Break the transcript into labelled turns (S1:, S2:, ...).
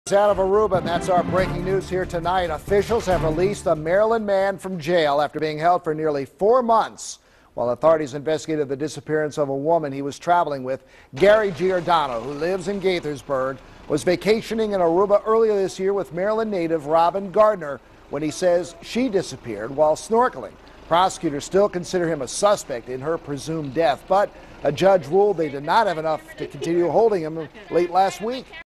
S1: Out of Aruba, and that's our breaking news here tonight. Officials have released a Maryland man from jail after being held for nearly 4 months while authorities investigated the disappearance of a woman he was traveling with. Gary Giordano, who lives in Gaithersburg, was vacationing in Aruba earlier this year with Maryland native Robin Gardner when he says she disappeared while snorkeling. Prosecutors still consider him a suspect in her presumed death, but a judge ruled they did not have enough to continue holding him late last week.